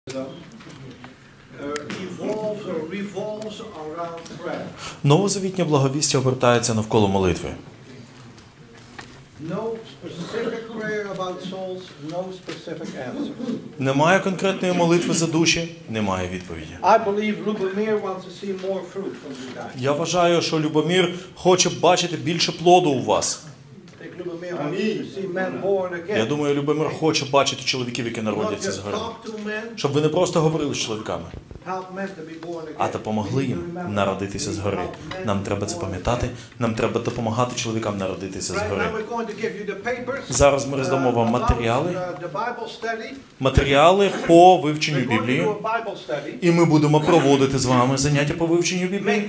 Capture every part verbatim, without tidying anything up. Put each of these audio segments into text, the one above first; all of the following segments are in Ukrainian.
Новозавітнє благовістя обертається навколо молитви. Немає конкретної молитви за душі, немає відповіді. Я вважаю, що Любомир хоче бачити більше плоду у вас. Я думаю, Любомир хоче бачити чоловіків, які народяться згори. Щоб ви не просто говорили з чоловіками, а допомогли їм народитися згори. Нам треба це пам'ятати, нам треба допомагати чоловікам народитися згори. Зараз ми роздамо вам матеріали, матеріали по вивченню Біблії, і ми будемо проводити з вами заняття по вивченню Біблії.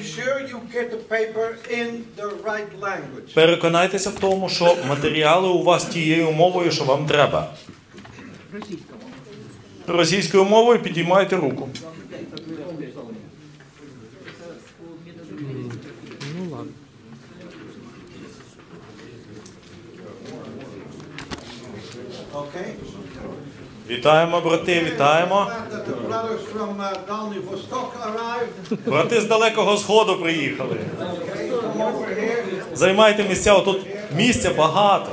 Переконайтеся в тому, що матеріали у вас тією мовою, що вам треба. Російською мовою підіймайте руку. Ну ладно. Вітаємо, брати, вітаємо. Брати з Далекого Сходу приїхали. Займайте місця, тут місця багато.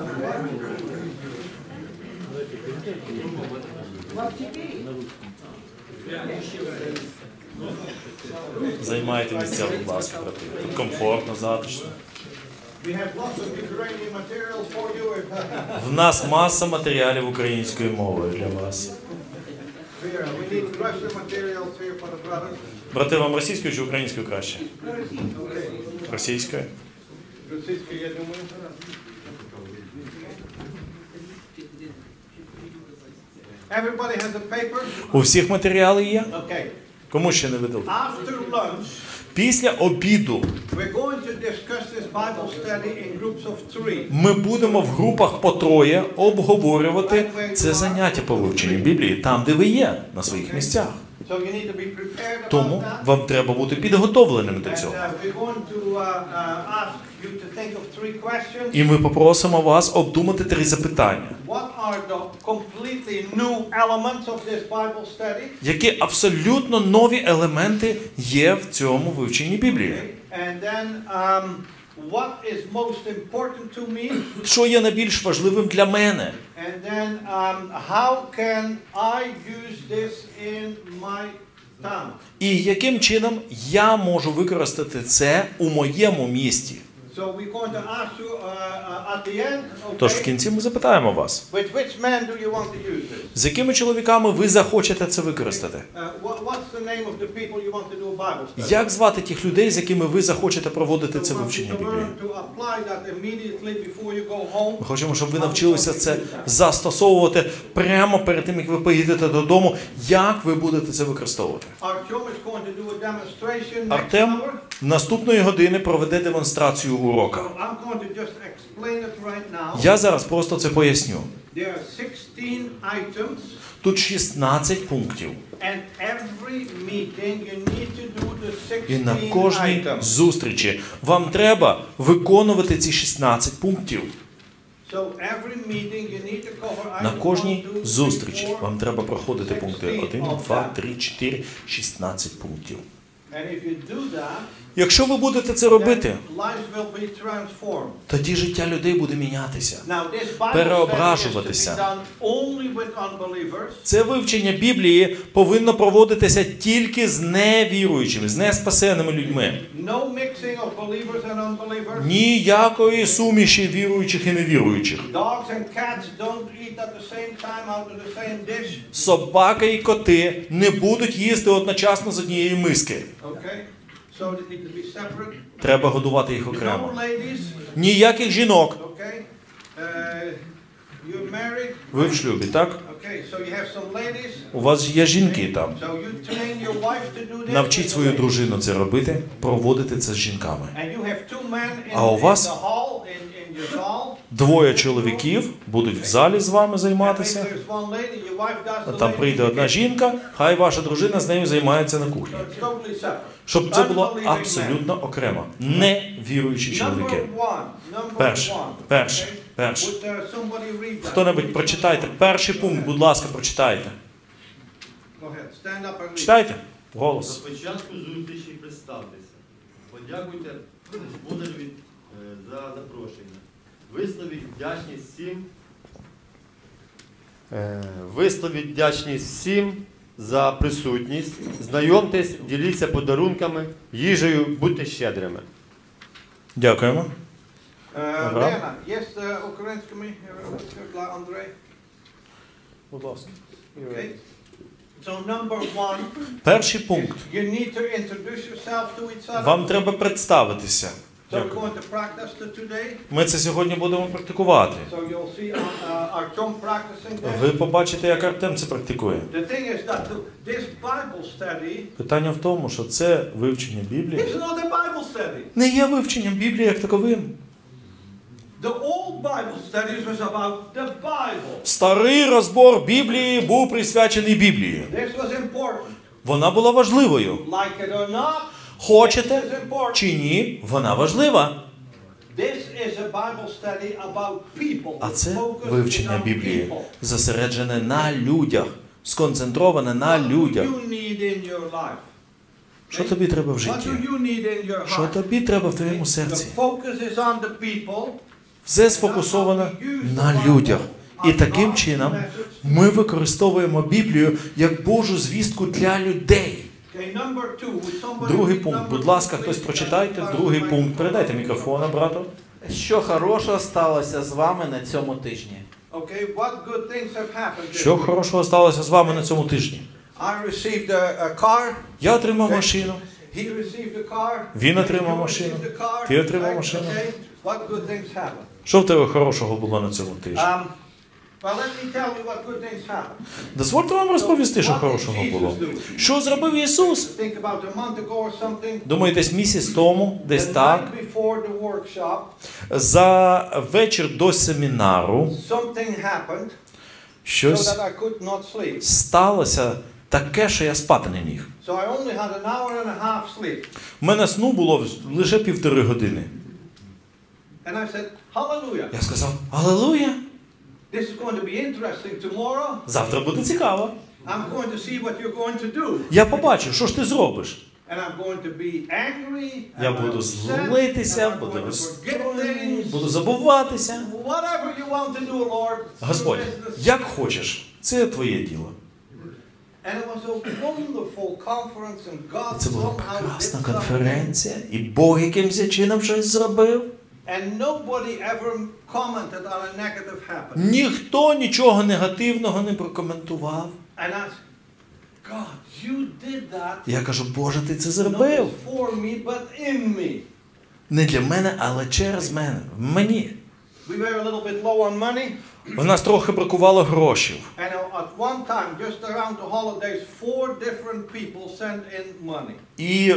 Займайте місця, будь ласка, брати. Тут комфортно, затишно. В нас маса матеріалів українською мовою для вас. Брати, вам російською чи українською краще? Російською? Російською, я думаю. У всіх матеріали є? Кому ще не видали? Після обіду ми будемо в групах по троє обговорювати це заняття по вивченню Біблії, там, де ви є, на своїх місцях. Тому вам треба бути підготовленим до цього. І ми попросимо вас обдумати три запитання. Які абсолютно нові елементи є в цьому вивченні Біблії? Що є найбільш важливим для мене? І яким чином я можу використати це у моєму місті? Тож в кінці ми запитаємо вас, з якими чоловіками ви захочете це використати? Як звати тих людей, з якими ви захочете проводити це вивчення Біблії? Ми хочемо, щоб ви навчилися це застосовувати прямо перед тим, як ви поїдете додому. Як ви будете це використовувати? Артем наступної години проведе демонстрацію урока. Я зараз просто це поясню. Тут шістнадцять пунктів. І на кожній зустрічі вам треба виконувати ці шістнадцять пунктів. На кожній зустрічі вам треба проходити пункти один, два, три, чотири, шістнадцять пунктів. Якщо ви будете це робити, тоді життя людей буде мінятися, переображуватися. Це вивчення Біблії повинно проводитися тільки з невіруючими, з неспасеними людьми. Ніякої суміші віруючих і невіруючих. Собака і коти не будуть їсти одночасно з однієї миски. Треба годувати їх окремо. Ніяких жінок. Ви в шлюбі, так? У вас є жінки там. Навчіть свою дружину це робити, проводити це з жінками. А у вас двоє чоловіків будуть в залі з вами займатися. Там прийде одна жінка, хай ваша дружина з нею займається на кухні. Щоб це було абсолютно окремо. Не віруючі чоловіки. Перше, перше, перше. Хто-небудь прочитайте. Перший пункт, будь ласка, прочитайте. Читайте. Голос. На початку зустрічі представтеся. Подякуйте господареві е, за запрошення. Висловіть вдячність всім. Е, висловіть вдячність всім за присутність. Знайомтесь, діліться подарунками, їжею, будьте щедрими. Дякуємо. Лена, є українська мова для Андрей? Будь ласка. Okay. So number one, Перший пункт. you need to introduce yourself to each other. Вам треба представитися. So we're Дякую. going to practice it today. Ми це сьогодні будемо практикувати. So you'll see uh, Artyom practicing Ви this. побачите, як Артем це практикує. The thing is that this Bible study Питання в тому, що це вивчення Біблії is not a Bible study. не є вивченням Біблії як таковим. The old Bible studies was about the Bible. Старий розбор Біблії був присвячений Біблії. This was important. Вона була важливою. Like it or not, Хочете this is important. чи ні, вона важлива. This is a Bible study about people. А це Focus is вивчення on Біблії, people. зосереджене на людях, сконцентроване на What do людях. you need in your life? Що тобі треба в What житті? do you need in your Що heart? тобі треба в твоєму The серці? focus is on the people. Все сфокусовано на людях. І таким чином ми використовуємо Біблію як Божу звістку для людей. Okay, number two. Would somebody Другий read пункт. number Будь two, ласка, please? хтось прочитайте. Другий пункт. Передайте мікрофон, брату. Що хорошого сталося з вами на цьому тижні? Okay, what good things have happened this Що week? хорошого сталося з вами на цьому тижні? I received a, a car. Я отримав машину. He received a car. Він отримав You машину. received a car. Ти отримав Right? машину. Okay. What good things happened? Що в тебе хорошого було на цьому тижні? Um, well, let me tell you what good things happened. Дозвольте вам розповісти, що хорошого було. Що зробив Ісус? Think about a month ago or something. Думаю, десь місяць тому, десь The так, night before the workshop, за вечір до семінару, something happened so щось that I could not sleep. сталося таке, що я спати не міг. So I only had an hour and a half sleep. У мене сну було лише півтори години. And I said, hallelujah. Я сказав, алелуя, This is going to be interesting tomorrow. завтра буде цікаво. I'm going to see what you're going to do. Я побачу, що ж ти зробиш. And I'm going to be angry. Я and буду upset, злитися, and I'm буду going to forget розстроєний, things. буду забуватися. Whatever you want to do, Lord. Господь, business. як хочеш, це твоє діло. And it was a wonderful conference and God Це була somehow прекрасна did something. конференція, і Бог якимось чином щось зробив. And nobody ever commented on a negative happening. Ніхто нічого негативного не прокоментував. And I said, God, you did that. Я кажу, Боже, ти це Not зробив. for me, but in me. Не для мене, але через мене. В мені. We were a little bit low on money. У нас трохи бракувало грошей. And at one time, just around the holidays, four different people sent in money. І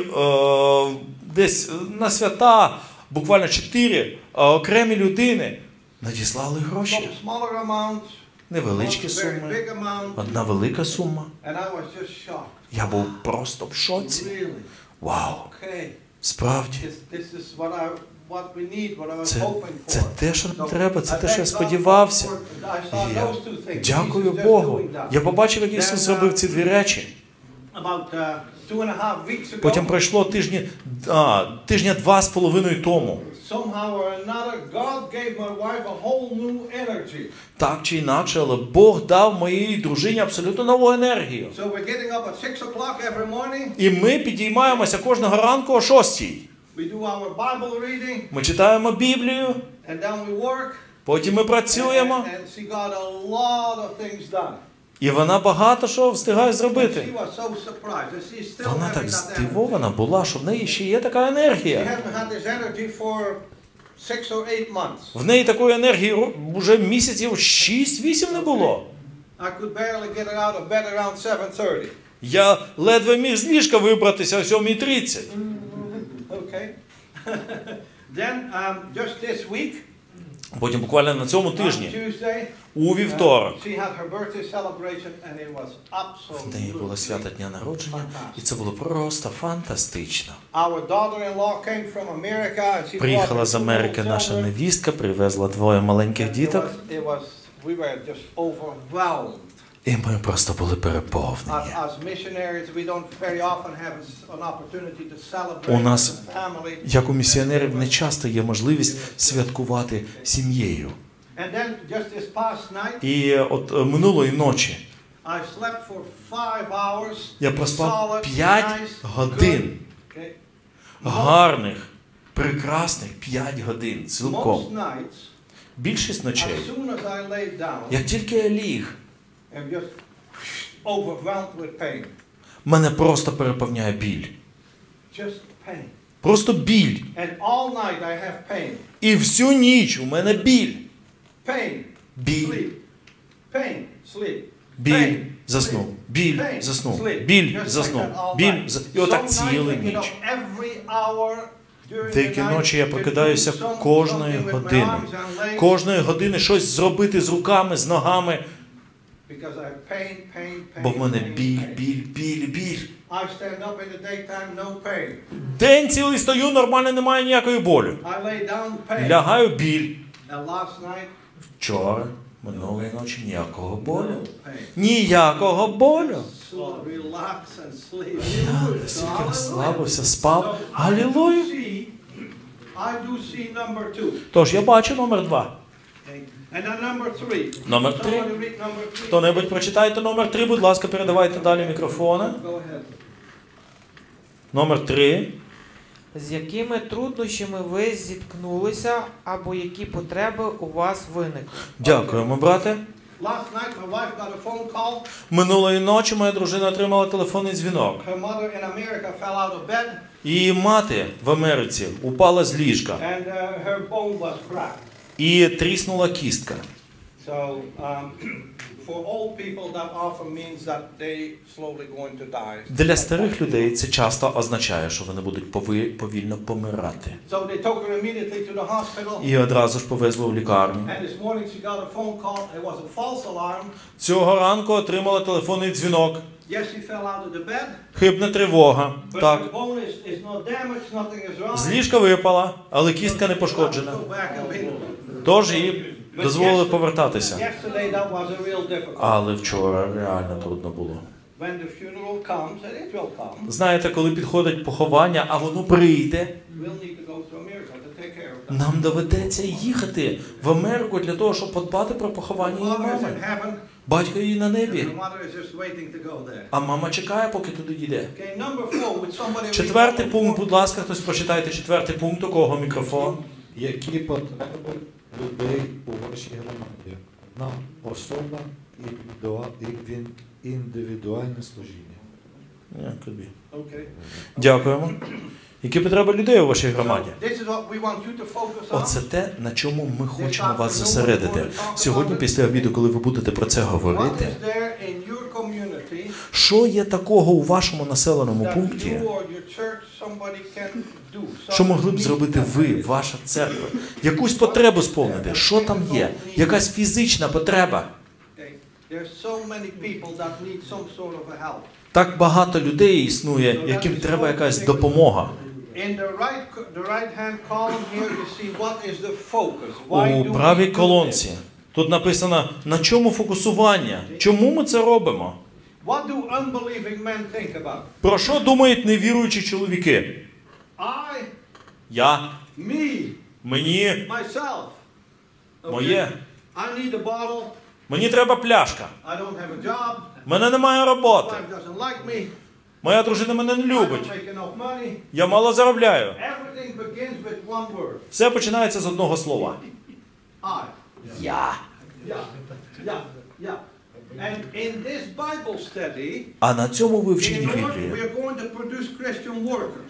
е, десь на свята буквально чотири е, окремі людини надіслали Some гроші. smaller amounts, Невеличкі some very суми. big amounts. Одна велика сума. And I was just shocked. Я був просто в шоці. Really? Вау! Okay. Справді. This, this is what I what we need, what I was Це, hoping це for. те, що So, нам треба, це I те, що я thank God сподівався. for- I saw І я those two things. дякую Jesus just Богу. doing that. Я побачив, як Ісус Then, uh, зробив ці дві речі. About uh, two and a half weeks ago, Потім пройшло тижні, а, тижня два з половиною тому. somehow or another, God gave my wife a whole new energy. Так чи інакше, але Бог дав моїй дружині абсолютно нову енергію. So we're getting up at six o'clock every morning. І ми підіймаємося кожного ранку о шостій. We do our Bible reading, Ми читаємо Біблію, and then we work. потім ми And, працюємо. and she got a lot of things done. І вона багато що встигає And зробити. she was so surprised. And she's still Вона having так that energy. здивована була, що в неї ще є така She енергія. hasn't had this energy for six or eight months. В неї такої енергії вже місяців шість-вісім не було. I could barely get her out of bed around seven thirty. Я ледве міг з ліжка вибратися о сьомій тридцять. Okay. Then um, just this week, Потім буквально на цьому on тижні, Tuesday, у вівторок, uh, she had her birthday celebration, and it was в неї було absolutely свято дня народження, і fantastic. це було просто фантастично. Our daughter-in-law came from America, and she brought Приїхала her з two Америки little наша children. невістка, привезла двоє маленьких And it діток. was, it was, we were just overwhelmed. І ми просто були As, переповнені. as missionaries, we don't very often have an opportunity to celebrate У нас, as a family. як у місіонерів, не часто є можливість святкувати сім'єю. And then just this past night, І от е, минулої ночі I slept for five hours. я проспав solid, п'ять nice, годин. good. Okay. Гарних, прекрасних п'ять годин, цілком. Most nights, Більшість ночей, as soon as I lay down, як тільки я ліг, I'm just overwhelmed with pain. мене просто переповняє біль. Just pain. Просто біль. And all night I have pain. І всю ніч у мене біль. Pain. Біль, Sleep. Pain. Sleep. біль, Pain. заснув, біль, Pain. заснув, Sleep. біль, Just like заснув, that all біль, night. за- і отак Some цілу nights I get ніч. up every hour during the Деякі night ночі я to прокидаюся do some- кожної something with my години. arms and legs Кожної години щось зробити з руками, з ногами, because I have pain, pain, pain, бо в мене pain, біль, pain. біль, біль, біль. I stand up in the daytime, no pain. День цілий стою, нормально, немає ніякої болю. I lay down, pain. Лягаю, біль. And last night, Вчора, минулої ночі ніякого болю. no pain. Ніякого болю. So relax and sleep. Я настільки розслабився, спав. Галілуя. I do see number two. Тож, я бачу номер два. Okay. And then number three. Номер три. Somebody read number three. Хто-небудь прочитайте номер три, будь ласка, передавайте далі мікрофони. Go ahead. Номер три. З якими труднощами ви зіткнулися або які потреби у вас виникли? Дякуємо, брате. Last night my wife got a phone call. Минулої ночі моя дружина отримала телефонний дзвінок. Her mother in America fell out of bed Її мати в Америці упала з ліжка and uh, her bone was cracked. і тріснула кістка. So um, for old people that often means that they slowly going to die. Для старих людей це часто означає, що вони будуть пови- повільно помирати. So they took her immediately to the hospital. І одразу ж повезли в лікарню. And this morning she got a phone call. It was a false alarm. Цього ранку отримала телефонний дзвінок. Yes, she fell out of the bed. Хибна тривога. But Так. the bone is, is not damaged, nothing is wrong. З ліжка випала, але кістка не пошкоджена. Go back and be- Тож їй дозволили повертатися. Yesterday that was a real difficult. Але вчора реально трудно було. When the funeral comes, and it will come, Знаєте, коли підходить поховання, а воно прийде, we'll need to go to America to take care of that. нам доведеться їхати в Америку для того, щоб подбати про поховання її Father is мами. in heaven. Батько її на небі, The mother is just waiting to go there. а мама чекає, поки туди йде. Okay, number four. Would somebody read Четвертий number пункт, four? будь ласка, хтось прочитайте четвертий пункт, у кого мікрофон. Які потреби людей у вашій громаді? На особа і індивідуа- і він- індивідуальне служіння. Як тобі? Okay. Дякуємо. Які потреби людей у вашій громаді? So, this is what we want you to focus on. Оце те, на чому ми хочемо вас зосередити. Сьогодні, після обіду, коли ви будете про це What говорити, is there in your community що є такого у вашому населеному that пункті, you or your church somebody can do? що могли б Something зробити that ви, is- ваша церква? Якусь потребу сповнити? Що там є? Якась фізична потреба? Okay. There's so many people that need some sort of a help. Так багато людей існує, яким треба якась допомога. In the right, the right hand column here, you see what is the focus. Why У do правій we do колонці this? тут написано, на чому фокусування, чому ми це робимо. What do unbelieving men think about? Про що думають невіруючі чоловіки? I, Я, me, мені, myself. Okay? моє, I need a bottle. мені треба пляшка. I don't have a job. В мене немає роботи. Wife doesn't like me. Моя дружина мене не I don't любить. make enough money. Я мало заробляю. Everything begins with one word. Все починається з одного слова. I. Я. Yeah. Yeah. Yeah. And in this Bible study, А на цьому вивченні in order, we Біблії are going to produce Christian workers.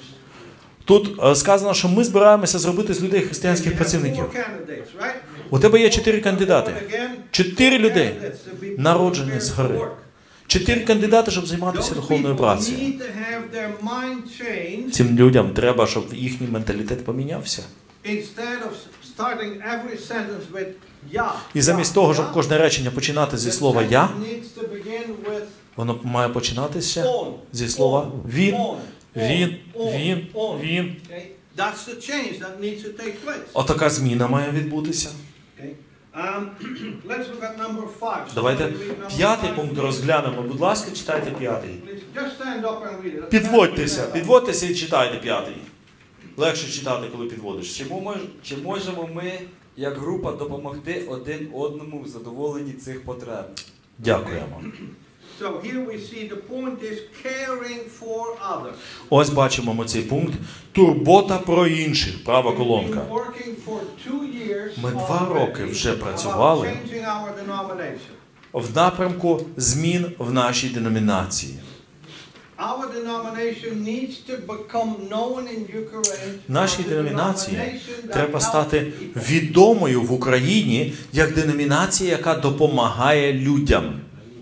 тут е, сказано, що ми збираємося зробити з людей You християнських have працівників. four candidates, right? У тебе є чотири кандидати. Again, Чотири four людей, candidates to be народжені prepared з for гори. work. Чотири кандидати, щоб займатися Those духовною people працею. need to have their mind changed Цим людям треба, щоб їхній менталітет помінявся. instead of starting every sentence with я. І замість того, щоб кожне речення починати зі слова «я», needs to begin with воно має починатися on. зі слова «він», On. «він», On. «він», On. «він». Okay? That's the change that needs to take place. Отака зміна має відбутися. Okay? Um, let's look at number five. Давайте Somebody read number п'ятий five. пункт розглянемо. Будь ласка, читайте п'ятий. Please, just stand up and read it. Підводьтеся, підводьтеся і читайте п'ятий. Легше читати, коли підводишся. Чи, мож, чи можемо ми, як група, допомогти один одному в задоволенні цих потреб? Дякуємо. So here we see the point is caring for others. Ось бачимо ми цей пункт. Турбота про інших. Права We've колонка. been working for two years Ми два already роки вже about працювали changing our denomination. в напрямку змін в нашій деномінації. Our denomination needs to become known in Ukraine. Нашій as a деномінації denomination that треба helps стати people. відомою в Україні як деномінація, яка допомагає людям.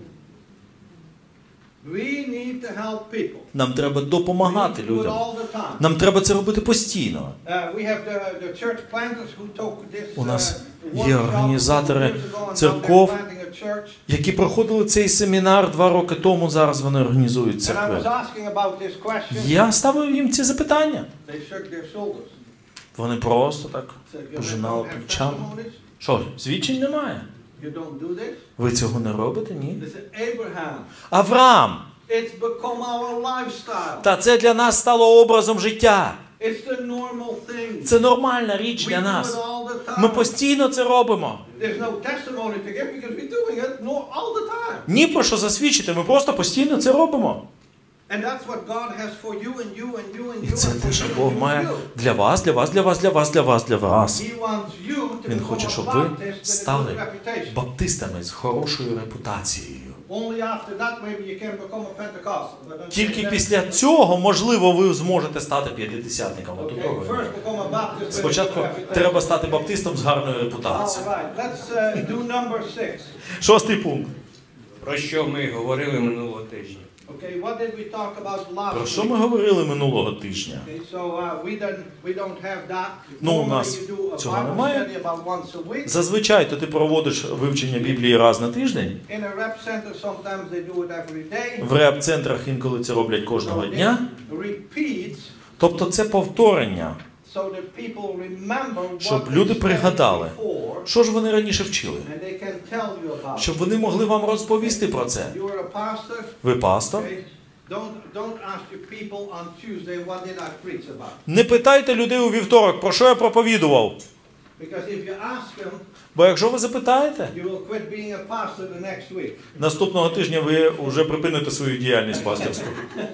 We need to help people. Нам треба We допомагати need to do it людям. all the time. Нам треба це робити постійно. Uh, we have the, the church planters who took this, У нас uh, є workshop організатори years ago on how they're церков, planting a church. які проходили цей семінар два роки тому, зараз вони організують And I was церкви. asking about this question. Я ставив їм ці запитання. They shook their shoulders. Вони просто так Said, "You пожинали don't have плечами. testimonies? Що, свідчень немає? You don't do this?" Ви цього не робите? Ні. They said, "Abraham, Авраам! it's become our lifestyle. Та це для нас стало образом життя. It's the normal thing. Це нормальна річ We для do it нас. all the time. Ми постійно це робимо. There's no testimony to give because we're doing it no, all the time. Ні про що засвідчити, ми просто постійно це робимо. And that's what God has for you and you and you and І you це and те, що you Бог and має you. для вас, для вас, для вас, для вас, для вас, для вас. He wants you to Він become хоче, a щоб Baptist ви with a good стали reputation. баптистами з хорошою репутацією. Only after that maybe you can become a Pentecostal. But until Тільки then- після цього, можливо, ви зможете стати п'ятидесятником. От Okay, того. first become a Baptist with a Спочатку good reputation. треба стати баптистом з гарною All репутацією. right, let's uh, do number six. Шостий пункт. Про що ми говорили минулого тижня? Okay, what did we talk about last Про що week? ми говорили минулого тижня? Okay, so uh, we don't we don't have that. Ну, у Normally нас you do a цього Bible немає. study about once a week. Зазвичай то ти проводиш вивчення Біблії раз на тиждень. In a rep center, sometimes they do it every day. В реп-центрах інколи це роблять кожного So дня. this repeats Тобто це повторення, so that people remember what щоб they люди studied пригадали, before, що ж вони раніше вчили. and they can tell you about it. Щоб вони могли вам розповісти про це. You are a pastor. Ви пастор? Okay? Don't don't ask your people on Tuesday what did I preach about. Не питайте людей у вівторок, про що я проповідував. Because if you ask them, Бо якщо ви запитаєте, you will quit being a pastor the next week. наступного тижня ви вже припините свою діяльність пасторську.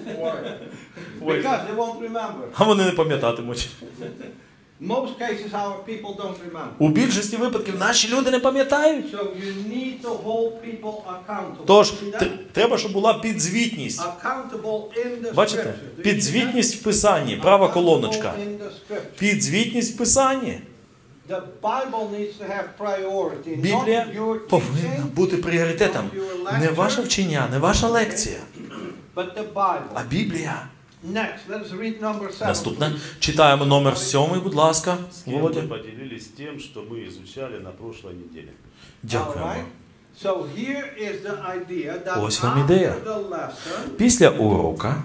Because they won't remember. А вони не пам'ятатимуть. Most cases our people don't remember. У більшості випадків наші люди не пам'ятають. So you need to hold people accountable. Тож, See that? т- треба, щоб була підзвітність. Accountable in the Бачите? scripture. Do you see Підзвітність в that? Писанні, права колоночка. Accountable in the scripture. Підзвітність в Писанні. The Bible needs to have priority. Біблія Not your повинна teaching, бути пріоритетом. not your Не lecture, ваше вчення, не ваша лекція, but the Bible. а Біблія. Next, let's read number seven. Наступне. Читаємо номер сьомий, будь ласка. С кем Володя. вы поделились тем, что вы изучали на прошлой неделе? Дякуємо. Alright. So here is the idea that Ось вам ідея. after the lesson, Після урока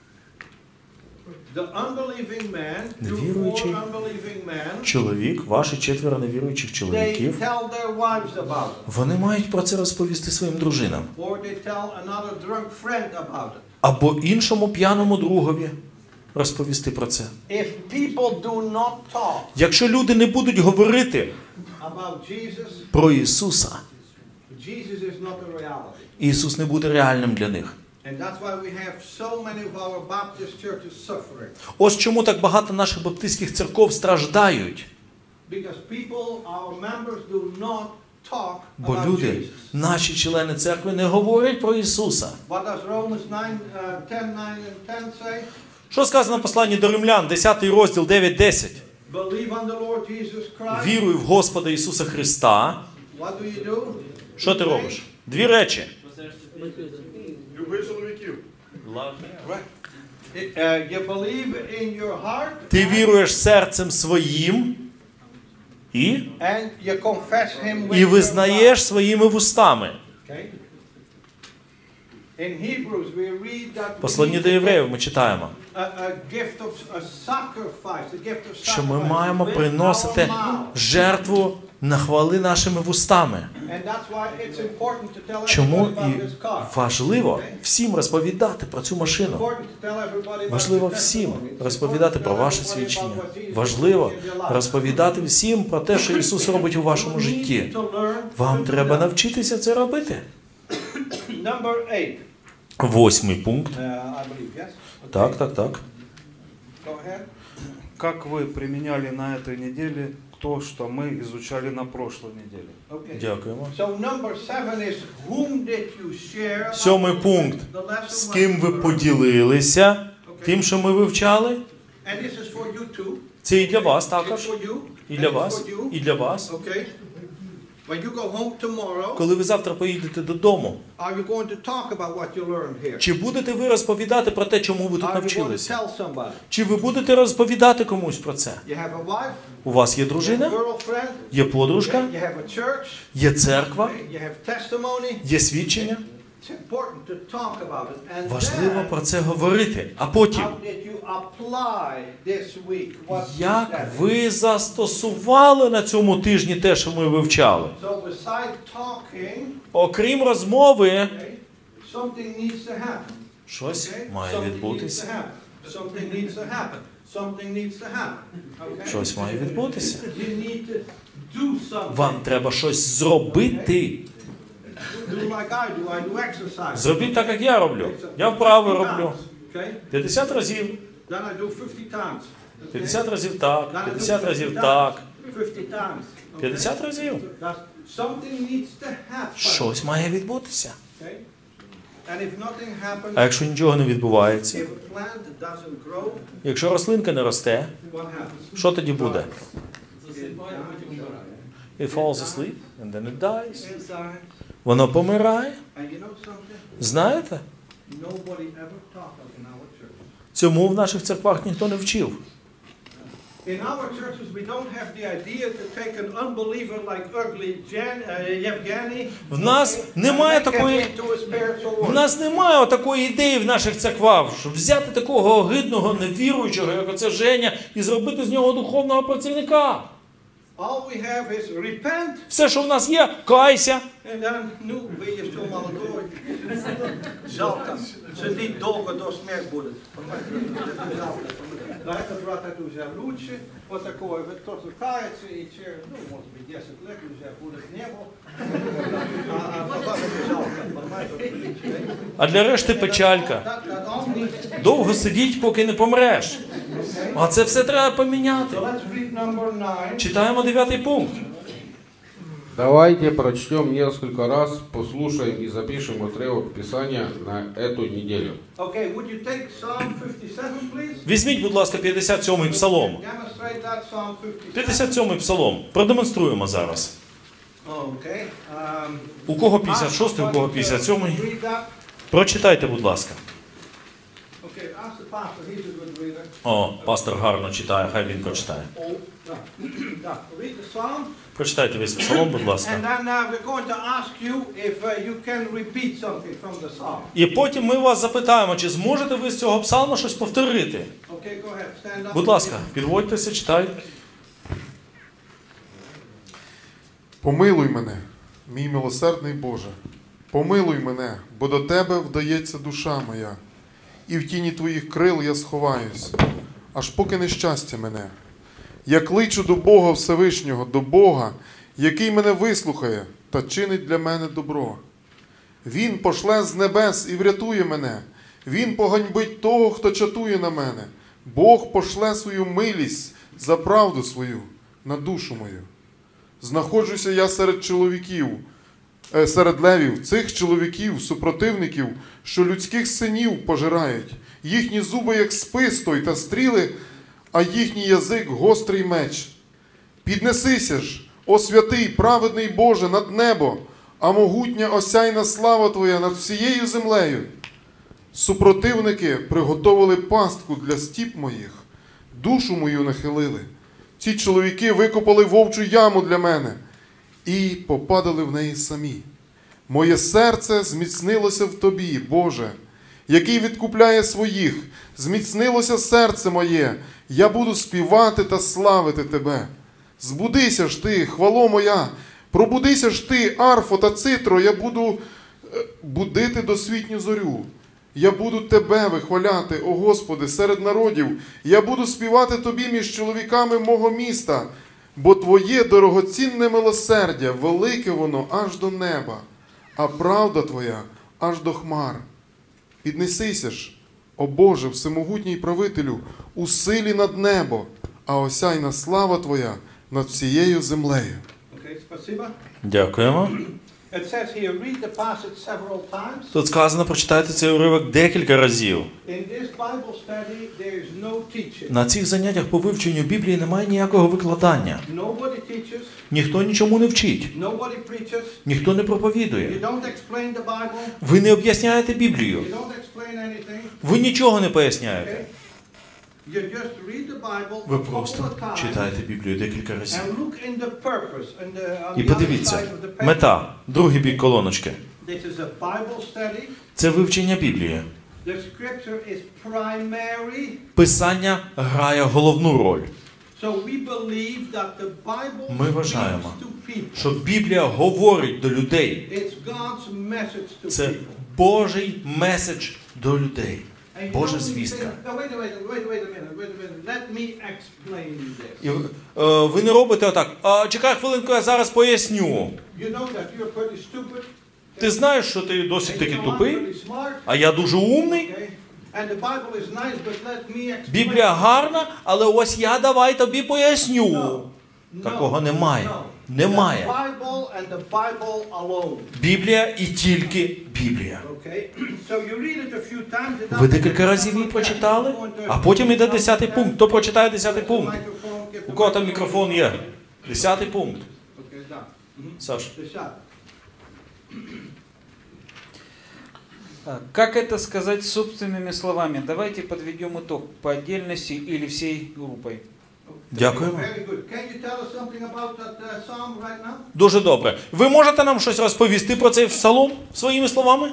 the unbelieving man, you four Невіруючий unbelieving men, чоловік, ваші четверо невіруючих they чоловіків, tell their wives about it, вони мають про це розповісти своїм дружинам. or they tell another drunk friend about it. Або іншому п'яному другові розповісти про це. If people do not talk Якщо люди не будуть говорити about Jesus, про Ісуса, Jesus is not a reality. Ісус не буде реальним для них. And that's why we have so many of our Baptist churches suffering. Ось чому так багато наших баптистських церков страждають. Because people, our members, do not talk Бо about люди, Jesus. наші члени церкви, не говорять про Ісуса. What does Romans nine, uh, ten, nine and ten say? Що сказано в посланні до Римлян, десятий розділ, дев'ять десять? Believe on the Lord Jesus Christ. Віруй в Господа Ісуса Христа. What do you do? Що ти робиш? Дві речі. Люби чоловіків. Right. Uh, you believe in your heart. Ти віруєш серцем своїм і, And you confess him with і your визнаєш mouth. своїми вустами. Okay. In Hebrews we read that we Посланні need до to євреїв ми читаємо, a, a gift of a sacrifice, a gift of що ми sacrifice маємо with приносити our mouth. жертву на хвали нашими вустами. And that's why it's important to tell Чому everybody about і this car. важливо всім розповідати про цю машину. Important to tell everybody about Важливо the всім testimony. It's розповідати important про to tell ваше everybody свідчення. about what Jesus Важливо did in your life. розповідати всім про те, що Ісус робить у вашому You need житті. to learn Вам to do треба that. навчитися це робити. Number eight. Восьмий пункт. Uh, I believe, yes? Так, так, так. Go ahead. Как вы применяли на этой неделе то, что мы изучали на прошлой неделе? Okay. Дякуємо. So number seven is whom did you share Сьомий пункт. the lesson З with? ким ви поділилися тим, що ми вивчали? And this is for you too. Це і для вас It's також. for you. І для and it's вас. for you. І для вас. Okay. When you go home tomorrow, Коли ви завтра поїдете додому, are you going to talk about what you learned here? чи будете ви розповідати про те, чому ви тут Are you going to навчилися? tell somebody? Чи ви будете розповідати комусь про це? You have a wife, У вас є you have a дружина, girlfriend, є подружка, you have a church, є церква, you have testimony. є свідчення. It's important to talk about it. And Важливо then, про це говорити. А потім, how did you apply this week what you як studied? ви застосували на цьому тижні те, що ми вивчали? So beside talking, Окрім розмови, okay, something needs to happen. щось Okay? має Something needs відбутися. to happen. Something needs to happen. Something needs to happen. Okay? Щось має відбутися. You need to do something. Вам треба щось зробити. Do like I do. I do exercise. Зробіть так, як я роблю. Я вправи роблю. Okay? п'ятдесят разів. Then I do fifty times. Okay? п'ятдесят разів так. Then I do п'ятдесят разів fifty так. times. fifty times. Okay? п'ятдесят разів. That's, something needs to happen. Щось має відбутися. Okay? And if nothing happens, А якщо нічого не відбувається, if a plant doesn't grow, якщо рослинка не росте, what happens? що тоді буде? It It falls asleep, and then it dies. dies. Воно помирає. And you know something? Знаєте? Nobody ever taught us in our church. Цьому в наших церквах ніхто не вчив. In our churches, we don't have the idea to take an unbeliever like ugly Jan, uh, Yevgeny. В нас немає and make him такої, into a spiritual в warrior. нас немає такої ідеї в наших церквах, щоб взяти такого огидного, невіруючого, як оце Женя, і зробити з нього духовного працівника. All we have is repent, Все, що в нас є, кайся. and then, ну, ви є що молодой. Жалко. Сидіть довго до смерті буде. Жалко. Давайте, брата, уже лучше. Вот такое. Вот кто кается и через, ну, может быть, десять лет уже будет небо. А потом жалко. Понимаете? А для решти печалька. That- that all needs- Довго сидіть, поки не помреш. А це все треба поміняти. So let's read number nine. Читаємо дев'ятий пункт. Давайте прочтем несколько раз, послушаем и запишем отрывок Писания на эту неделю. Okay, would you take Psalm fifty-seven, please? Візьміть, будь ласка, п'ятдесят сьомий псалом. Demonstrate that Psalm fifty-seven. п'ятдесят сьомий псалом. Продемонструємо зараз. Okay. Um, У кого п'ятдесят шостий, у кого п'ятдесят сьомий. Read that. Прочитайте, будь ласка. Okay, ask the pastor. He's a good reader. О, пастор гарно читає, хай він прочитає. Oh, yeah. Yeah. Read the Psalm, Прочитайте весь псалом, будь and ласка. then uh, we're going to ask you if uh, you can repeat something from the Psalm. І потім ми вас запитаємо, чи зможете ви з цього псалма щось повторити. Okay, go ahead. Stand up. Будь ласка, підводьтеся, читайте. Помилуй мене, мій милосердний Боже, помилуй мене, бо до Тебе вдається душа моя, і в тіні Твоїх крил я сховаюсь, аж поки нещастя мене. Я кличу до Бога Всевишнього, до Бога, який мене вислухає та чинить для мене добро. Він пошле з небес і врятує мене, Він поганьбить того, хто чатує на мене. Бог пошле свою милість за правду свою на душу мою. Знаходжуся я серед чоловіків, е, серед левів, цих чоловіків, супротивників, що людських синів пожирають. Їхні зуби, як спис той та стріли, а їхній язик гострий меч. Піднесися ж, о святий, праведний Боже, над небо, а могутня осяйна слава Твоя над всією землею. Супротивники приготовили пастку для стіп моїх, душу мою нахилили. Ці чоловіки викопали вовчу яму для мене і попадали в неї самі. Моє серце зміцнилося в тобі, Боже, який відкупляє своїх. Зміцнилося серце моє, я буду співати та славити тебе. Збудися ж ти, хвало моя, пробудися ж ти, арфо та цитро, я буду будити досвітню зорю. Я буду тебе вихваляти, о Господи, серед народів. Я буду співати тобі між чоловіками мого міста, бо твоє дорогоцінне милосердя, велике воно аж до неба, а правда твоя аж до хмар. Піднесися ж, о Боже, всемогутній правителю, у силі над небо, а осяйна слава твоя над всією землею. Okay, спасибо. Дякуємо. It says here, read the passage several times. Тут сказано, прочитайте цей уривок декілька разів. In this Bible study, there is no teaching. На цих заняттях по вивченню Біблії немає ніякого викладання. Nobody teaches. Ніхто нічому не вчить. Nobody preaches. Ніхто не You проповідує. don't explain the Bible. Ви не об'ясняєте Біблію. You don't explain anything. Ви нічого не поясняєте. Okay? You just read the Bible Ви a couple просто of times читаєте Біблію декілька разів. and look in the purpose and the, on І the other подивіться, side of the page. мета, другий бік колоночки. This is a Bible study. Це вивчення Біблії. The scripture is primary. Писання грає головну роль. So we believe that the Bible Ми speaks вважаємо, to people. що Біблія говорить до людей. It's God's message to Це people. Божий меседж до людей. And you Божа don't звістка. say, "Oh, wait, wait, wait, wait a minute, wait a minute. Let me explain this." І е, ви не робите отак. А, чекай хвилинку, я зараз поясню. You know that you're pretty stupid. Ти знаєш, що ти досить таки And you are тупий, pretty smart. а я дуже умний. Okay? And the Bible is nice, but let me explain. Біблія гарна, але ось я давай тобі поясню. No, Такого немає. no. Немає. The Bible and the Bible alone. Біблія і тільки Біблія. Okay? So you read it a few times. and Ви after декілька that, разів її you прочитали, go into- а потім іде десятий пункт. Хто прочитає десятий пункт? Microphone, give У the кого там microphone. мікрофон є? Десятий пункт. Okay, да. Мгм. Саш. Десятый. Как это сказать собственными словами? Давайте подведем итог по отдельности или всей группой. Дякуємо. Very good. Can you tell us something about that uh, psalm right now? Дуже добре. Ви можете нам щось розповісти про цей псалом своїми словами?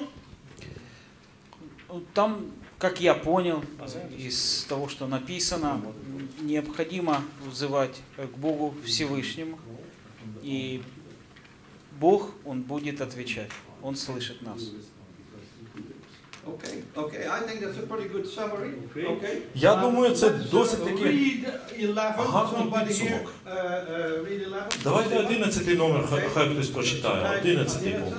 Там, как я понял из того, что написано, необходимо взывать к Богу Всевышнему, и Бог, Он будет отвечать, Он слышит нас. Okay, okay. I think that's a pretty good summary. Okay. Я думаю, це Let's, uh, досить таки read eleven. гарний Somebody here, підсумок. uh, uh, read eleven. Давайте одинадцятий номер, хай, хай хтось прочитає. Одинадцятий пункт.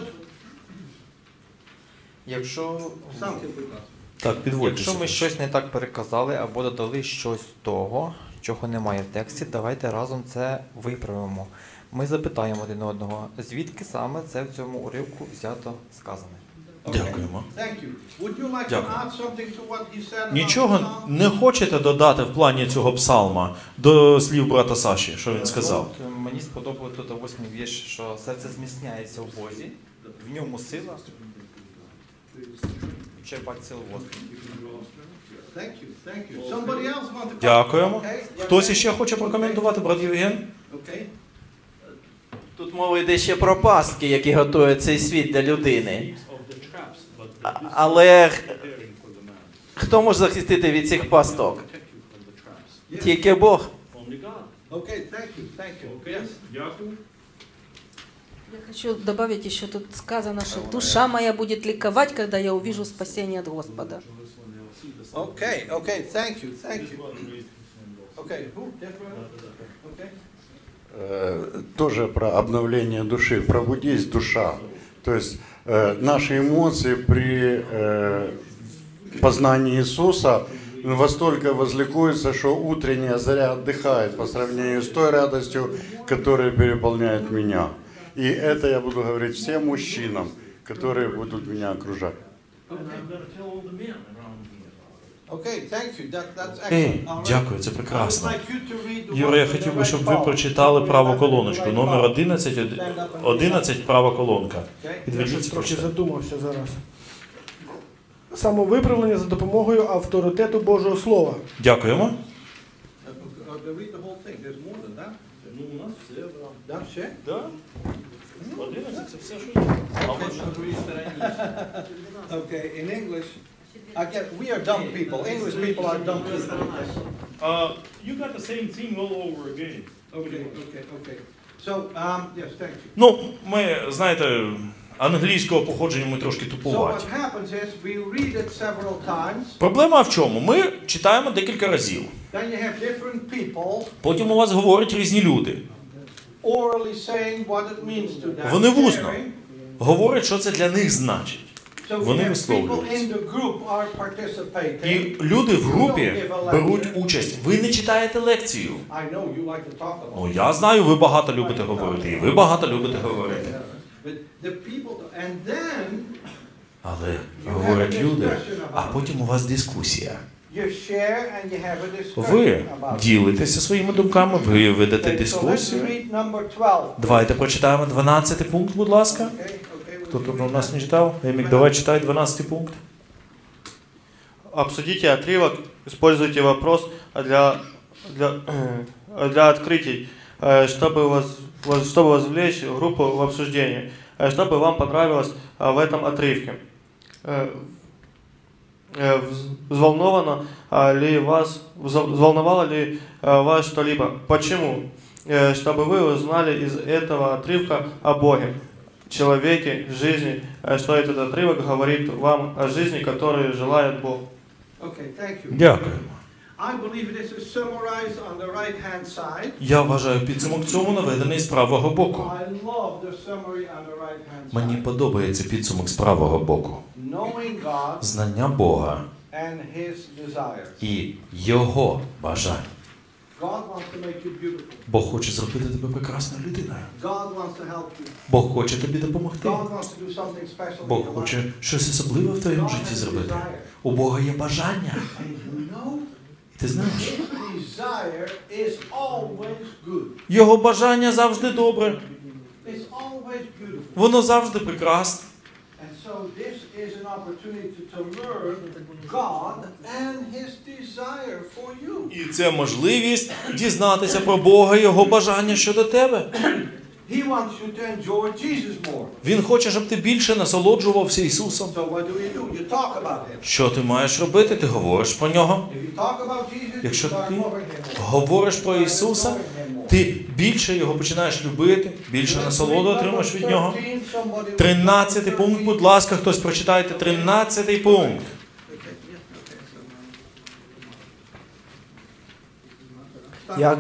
Якщо, Самки, будь ласка. Так, підводьтеся. якщо ми щось не так переказали або додали щось того, чого немає в тексті, давайте разом це виправимо. Ми запитаємо один одного, звідки саме це в цьому уривку взято сказане. Дякуємо. Thank you. Would you like to Дякую. add something to what he said about Нічого the psalm? не хочете додати в плані цього псалма до слів брата Саші, що він сказав? От, мені сподобався тут восьмий вірш, що серце зміцняється в Бозі, в ньому сила, черпать силу в Господі. Thank you, thank you. Somebody else want to comment? Дякуємо. Okay. Хтось іще хоче прокоментувати, брат Євген? Okay. Тут мова йде ще про пастки, які готує цей світ для людини. А- Але х- хто може захистити від цих пасток? Тільки Бог. Okay, thank you, thank you. Yes. Я хочу добавить еще, тут сказано, что душа моя будет ликовать, когда я увижу спасение от Господа. Okay, okay, thank you, thank you. Okay, who? Okay. Э, тоже про обновление души. Пробудись, душа. То есть э, наши эмоции при э, познании Иисуса настолько возликуются, что утренняя заря отдыхает по сравнению с той радостью, которая переполняет меня. И это я буду говорить всем мужчинам, которые будут меня окружать. Okay, thank you. That, that's Ей, excellent. All right. дякую, це прекрасно. I would like you to read the Юра, я one хотів with би, the щоб right ви column. прочитали праву Right колоночку. column. Номер одинадцять, одинадцять права колонка. Я Підведіть щось трохи прочитайте. задумався зараз. Самовиправлення за допомогою авторитету Божого Слова. Дякуємо. Uh, uh, read the whole thing. There's more than that. Ну, у нас все, да. Да, все? Да. одинадцять це все, що є. А Okay. ви на другій стороні. Okay, in English, I get, we are dumb people. English people are dumb people. Uh, you got the same thing all over again. Okay, okay, okay. So, um, yes, thank you. Ну, ми, знаєте, англійського походження ми трошки So тупуваті. what happens is we read it several times. Проблема в чому? Ми читаємо декілька разів. Then you have different people Потім у вас говорять різні люди. orally saying what it means to them. Вони вусно sharing. говорять, що це для них значить. So we Вони have people висловлюються. in the group are participating. І люди в групі беруть участь. Ви не читаєте лекцію. I know you like to talk about. Ну, я знаю, ви багато любите говорити, і ви багато любите говорити. But the people, and then Але говорять люди, а потім у вас дискусія. you share and you have a discussion Ви about it. ділитеся своїми думками, ви ведете Okay, so let's дискусію. read number twelve. Давайте прочитаємо дванадцятий пункт, будь ласка. Хто тут у нас не читав? Емік, давай читай дванадцятий пункт. Обсудите отрывок, используйте вопрос для, для, э, для открытий, э, чтобы, воз, воз- чтобы возвлечь группу в обсуждение, э, чтобы вам понравилось э, в этом отрывке. Э, э, вз- Взволновано э, ли вас, вза- взволновало ли э, вас что-либо? Почему? Э, Чтобы вы узнали из этого отрывка о Боге, человеке, жизни, э, что этот отрывок говорит вам о жизни, которую желает Бог. Okay, thank you. Дякую. I believe this is summarized on the right-hand side. Я вважаю, підсумок цьому наведений з правого боку. I love the summary on the right-hand side. Мені подобається підсумок з правого боку. Knowing God Знання Бога and His desires. і Його бажань. God wants to make you beautiful. Бог хоче зробити тебе прекрасною людиною. God wants to help you. Бог хоче тобі допомогти. God wants to do something special in Бог your life. хоче щось особливе в твоєму житті зробити. У Бога є бажання. And you know, І ти знаєш, His desire is always good. Його бажання завжди добре. It's always beautiful. Воно завжди прекрасне. And so this is an opportunity to learn God and His desire for you. І це можливість дізнатися про Бога і Його бажання щодо тебе. He wants you to enjoy Jesus more. Він хоче, щоб ти більше насолоджувався Ісусом. So what do you do? You talk about Him. Що ти маєш робити? Ти говориш про Нього. If you talk about Jesus, Якщо you start ти loving Him more. говориш про Ісуса, ти більше Його починаєш любити, більше насолоду отримаєш від Нього. Тринадцятий пункт, будь ласка, хтось прочитайте. Тринадцятий пункт. Як,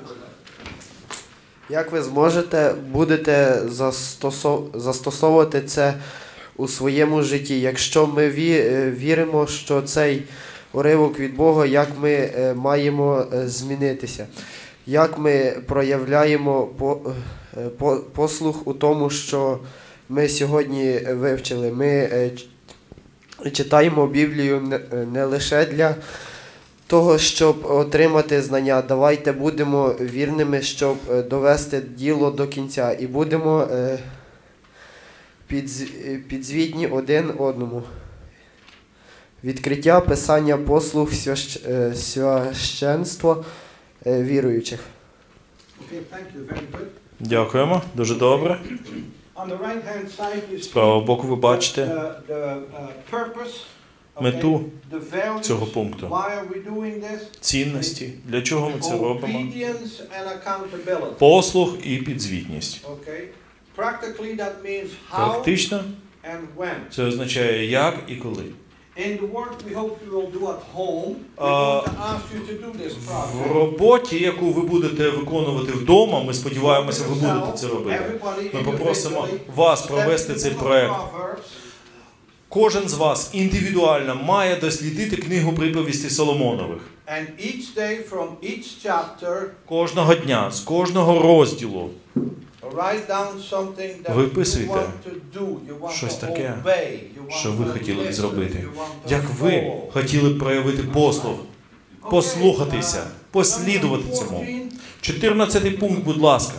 як ви зможете, будете застосов, застосовувати це у своєму житті, якщо ми ві, е, віримо, що цей уривок від Бога, як ми е, маємо е, змінитися, як ми проявляємо по, е, по, послух у тому, що ми сьогодні вивчили. Ми е, ч- читаємо Біблію не, не лише для того, щоб отримати знання. Давайте будемо вірними, щоб е, довести діло до кінця. І будемо е, підз, е, підзвітні один одному. Відкриття Писання, послуг свящ, е, священства е, віруючих. Okay, thank you. Very good. Дякуємо. Дуже добре. On the right-hand side, you З see правого боку ви the, бачите the, the uh, purpose, okay, мету the values, цього пункту. why are we doing this? Цінності. Для чого ми це робимо? Obedience and accountability. Послуг і підзвітність. Okay. Practically that means how Практично and when. це означає як і коли. In the work we hope you will do at home, we're А, going to ask you to do this В project. роботі, яку ви будете виконувати вдома, ми сподіваємося, ви будете це робити. Ми попросимо вас провести цей проект. Кожен з вас індивідуально має дослідити книгу приповісті Соломонових. And each day from each chapter, Кожного дня, з кожного розділу write down something that you виписуйте want to do, you want щось to таке, obey, you want що ви to хотіли б listen, зробити. you want to Як ви follow. хотіли б проявити послуг, послухатися, послідувати цьому. чотирнадцятий пункт, будь ласка.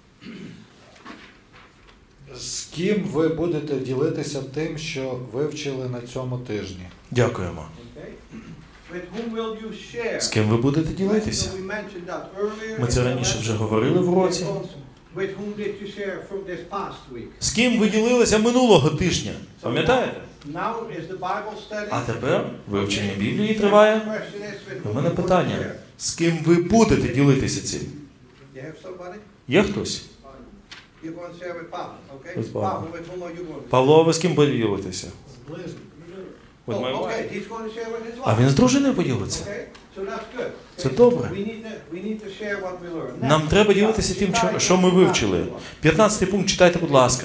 З ким ви будете ділитися тим, що вивчили на цьому тижні? Дякуємо. With whom will you share? З ким ви будете ділитися? We mentioned that earlier. Ми це раніше вже говорили в уроці. With whom did you share from this past week? З ким ви ділилися минулого тижня? Пам'ятаєте? Now is the Bible study. А тепер вивчення Біблії триває. У мене питання. З ким ви будете ділитися цим? You have somebody? Є хтось? You're going to share with Pablo, okay? With Pablo. Pablo, with whom are you going to Павло, ви з ким поділитеся? Oh, With my wife. okay, he's going to share with his А wife. він з дружиною поділиться? Okay, so that's good. Це добре. We need to, we need to share what we learned. Нам треба ділитися тим, що- що ми вивчили. п'ятнадцятий пункт читайте, будь ласка.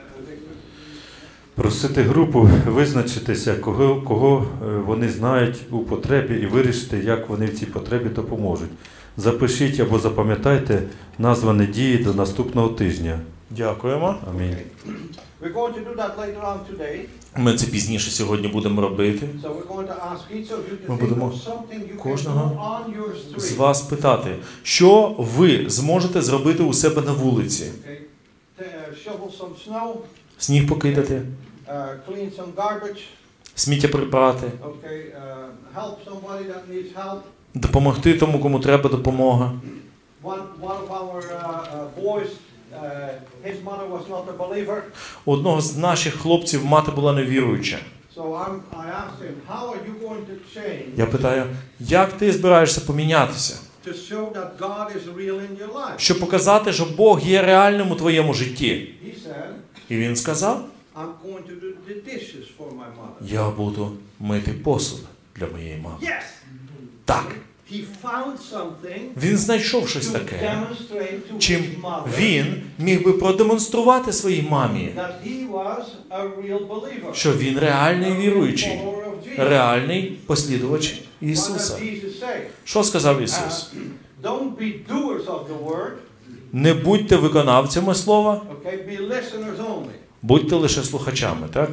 Просити групу визначитися, кого, кого е, вони знають у потребі, і вирішити, як вони в цій потребі допоможуть. Запишіть або запам'ятайте названі дії до наступного тижня. Дякуємо. Амінь. We're going to do that later on today. Ми це пізніше сьогодні будемо робити. So we're going to ask each of you to Ми think будемо of something you can do кожного on your з street. вас питати, що ви зможете зробити у себе на вулиці? Okay, to, uh, shovel some snow, Сніг покидати, uh, clean some garbage, сміття прибрати, okay, uh, help somebody that needs help. допомогти тому, кому треба допомога. One, one of our uh, uh, boys, uh, his mother was not a believer. У одного з наших хлопців мати була невіруюча. So I'm, I asked him, how are you going to change Я питаю, як ти збираєшся помінятися? to show that God is real in your life? Щоб показати, що Бог є реальним у твоєму житті. He said, І він сказав, I'm going to do the dishes for my mother. я буду мити посуд для моєї мами. Yes! Так. He found something Він знайшов щось to таке, demonstrate to чим his mother він міг би продемонструвати своїй мамі, that he was a real believer. що він реальний віруючий, Follower of Jesus. реальний послідувач What Ісуса. does Jesus say? Що сказав Uh, Ісус? don't be doers of the word, Не будьте виконавцями слова, okay? Be listeners only. будьте лише слухачами, так?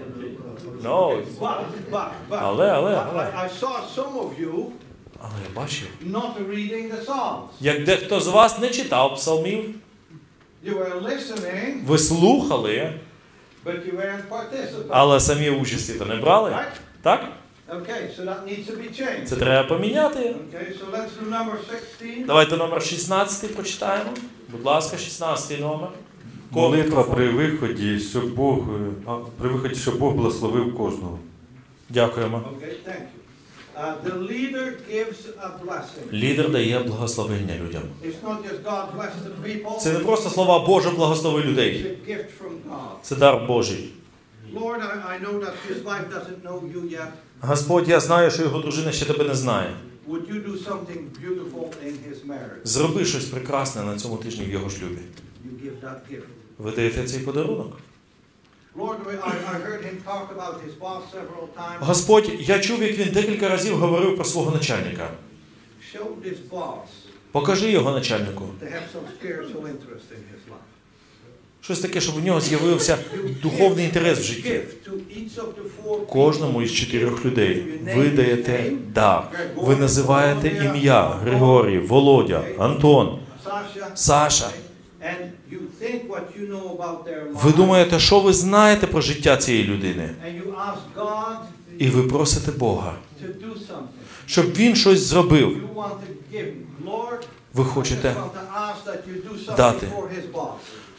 No. But, but, but, Але, але, I, але. I saw some of you Але я бачив, not reading the Psalms. як дехто з вас не читав псалмів, You were listening, ви слухали, but you weren't participating. але самі участі то не брали, так? Okay, so that needs to be changed. Це треба поміняти. Okay, so let's do number sixteen. Давайте номер шістнадцятий прочитаємо. Будь ласка, шістнадцятий номер. Молитва при виході, щоб Бог, е, а, при виході, щоб Бог благословив кожного. Дякуємо. Okay, thank you. Uh, the leader gives a blessing. Лідер дає благословення людям. It's not just God bless the people. Це не просто слова «Боже, благослови It's людей». a gift from God. Це дар Божий. Lord, I, I know that his wife doesn't know you yet. Господь, я знаю, що його дружина ще тебе не знає. Would you do something beautiful in his marriage? Зроби щось прекрасне на цьому тижні в його шлюбі. You give that gift. Ви даєте цей подарунок. Lord, I, I heard him talk about his boss several times. Господь, я чув, як він декілька разів говорив про свого начальника. Show this boss Покажи його начальнику. to have some spiritual interest in his life. Щось таке, щоб у нього з'явився духовний інтерес в житті. Give to each of the four Кожному із чотирьох людей ви даєте дар. Ви називаєте ім'я Григорій, Володя, Антон, Sasha, Саша. and you think what you know about their Ви life, думаєте, що ви знаєте про життя цієї людини. and you ask God І ви просите Бога, to do something. щоб Він щось зробив. You want to give, Lord, Ви I хочете just want to ask that you do something дати. for his boss.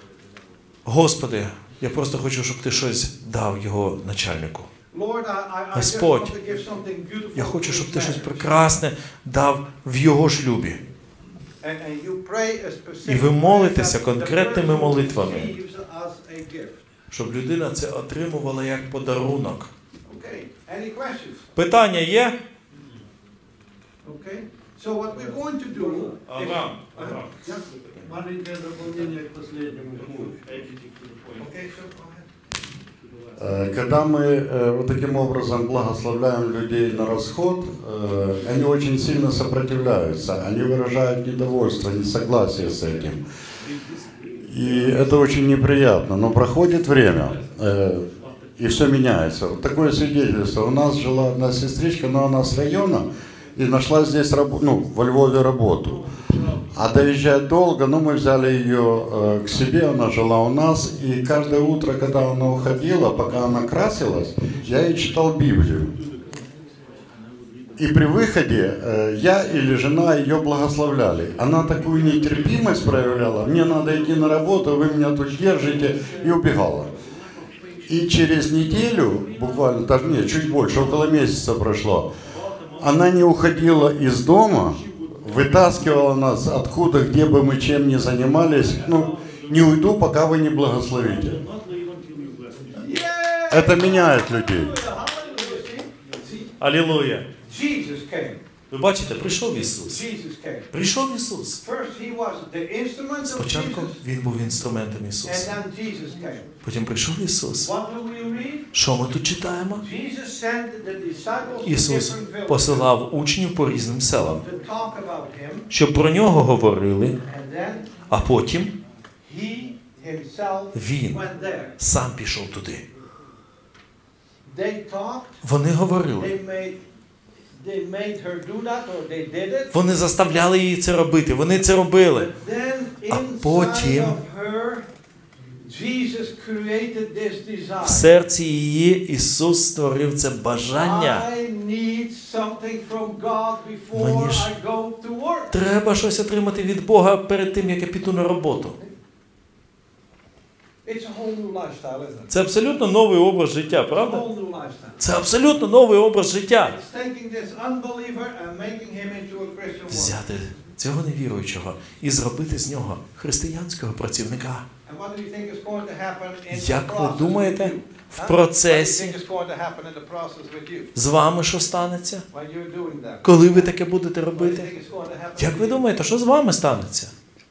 Господи, я просто хочу, щоб ти щось дав його начальнику. Lord, I, I, I just Господь, want to give something beautiful я to хочу, his щоб ти щось marriage. прекрасне дав в його шлюбі. And, and you pray a specific І ви молитеся prayer that конкретними the person молитвами, receives as a gift. щоб людина це отримувала як подарунок. Okay. Any questions? Питання є? Okay. So what we're going to do... Авраам, Uh, Авраам. yeah. Маленькое дополнение к последнему пункту. Okay, so go ahead. Э, Когда мы э, вот таким образом благословляем людей на расход, э, они очень сильно сопротивляются, они выражают недовольство, несогласие с этим. И это очень неприятно, но проходит время, э, и все меняется. Вот такое свидетельство. У нас жила одна сестричка, но она с района, и нашла здесь, раб- ну, во Львове работу. А доезжать долго, ну, мы взяли ее э, к себе, она жила у нас, и каждое утро, когда она уходила, пока она красилась, я ей читал Библию. И при выходе э, я или жена ее благословляли. Она такую нетерпимость проявляла. Мне надо идти на работу, вы меня тут держите. И убегала. И через неделю, буквально, даже нет, чуть больше, около месяца прошло, она не уходила из дома, вытаскивала нас откуда, где бы мы чем ни занимались. Ну, не уйду, пока вы не благословите. Это меняет людей. Алілуя. Jesus came. Ви бачите, прийшов Ісус. Jesus came. Прийшов Ісус. First he was the instrument of Спочатку Jesus, Він був інструментом and Ісуса. then Jesus came. Потім прийшов Ісус. What do we read? Що ми тут читаємо? Jesus sent the disciples to Ісус different villages посилав учнів по різним селам, to talk about him, щоб про нього говорили, and then а потім he himself Він went there. сам пішов туди. They talked, Вони говорили. they made, they made her do that, or they did it. Вони заставляли її це робити. Вони це робили. Then А inside потім of her, Jesus created this desire. в серці її Ісус створив це бажання. I need something from God before Мені ж I go to work. треба щось отримати від Бога перед тим, як я піду на роботу. It's a whole new lifestyle, isn't it? Це абсолютно новий образ життя, A правда? whole new lifestyle. Це абсолютно новий образ життя. It's taking this unbeliever and making him into a Christian woman. Взяти цього невіруючого і зробити з нього християнського працівника. And what do you think is going to happen in the Як ви process думаєте, with you? в Huh? процесі What do you think is going to happen in the process with you? з вами що станеться? When you're doing that? Коли ви таке будете What do you робити? think is going to happen Як with ви you? думаєте, що з вами станеться?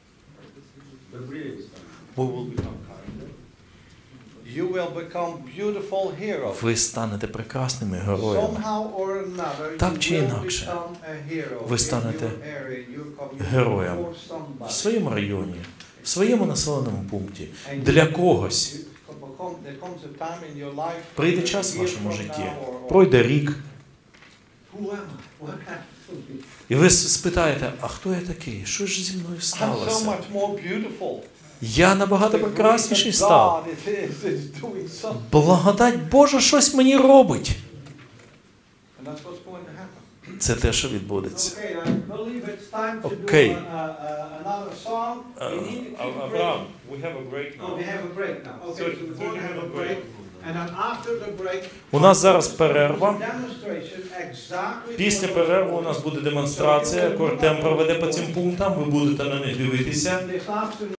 You will become beautiful heroes. Ви станете прекрасними героями. Somehow or another, Так you чи will інакше, become a hero ви in станете your area, your community, героєм for в somebody. своєму районі, в своєму населеному пункті, для когось. Become- there comes a time in your life, Прийде a час в year вашому from житті, now or- or- пройде рік, Who am I? What happened? і ви спитаєте, а хто я такий? Що ж зі мною I'm so сталося? much more beautiful. Я набагато прекрасніший став. God is, is, is doing something. Благодать Божа щось мені робить. And that's what's going to happen. Це те, що відбудеться. Okay, I believe it's time to Okay. do a, a, a, another song. We need to keep Авраам, break. we have a break Oh, we have a break now. Okay, so we're going to have a break. And then after the break, У нас зараз перерва. demonstration exactly Після перерви у нас буде демонстрація. Кортем проведе по цим пунктам. Ви будете на них дивитися. this afternoon.